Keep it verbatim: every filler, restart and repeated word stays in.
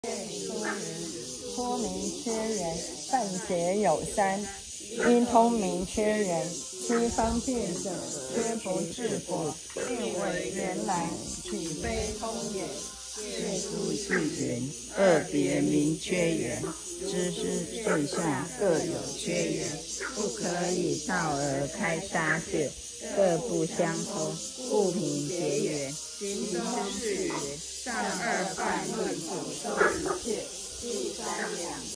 说明缺元，范节有三：一通明缺元，七方便者，缺不治果，令为原来，岂非通也？ 借故是元，二别名缺元，知之对象各有缺元，不可以道而开杀穴，各不相通，故名结元。行中是元，上二半论所说一切。第三两。